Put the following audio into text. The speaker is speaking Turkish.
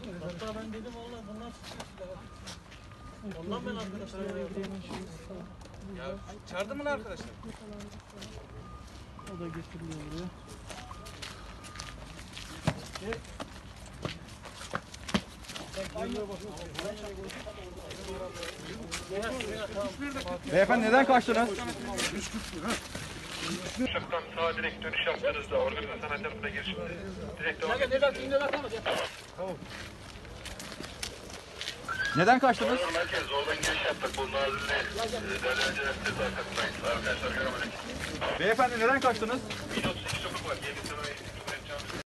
Hatta ben dedim valla bunlar tutuyor. Ondan ben arkadaşlarıma yaptım. Ya çağırdın mı arkadaşlar? O da getiriliyor buraya. Beyefendi neden kaçtınız? Uşaktan sağa direkt dönüş yaptığınızda organize sanayi tarafına girişinde direkt devam edin. Neden kaçtınız? Merkez oradan giriş yaptık. Bunun ağzını değerlendiren tez arkasındayız. Arkadaşlar göremedik. Beyefendi neden kaçtınız? 1038 sokak var. Yeni sanayi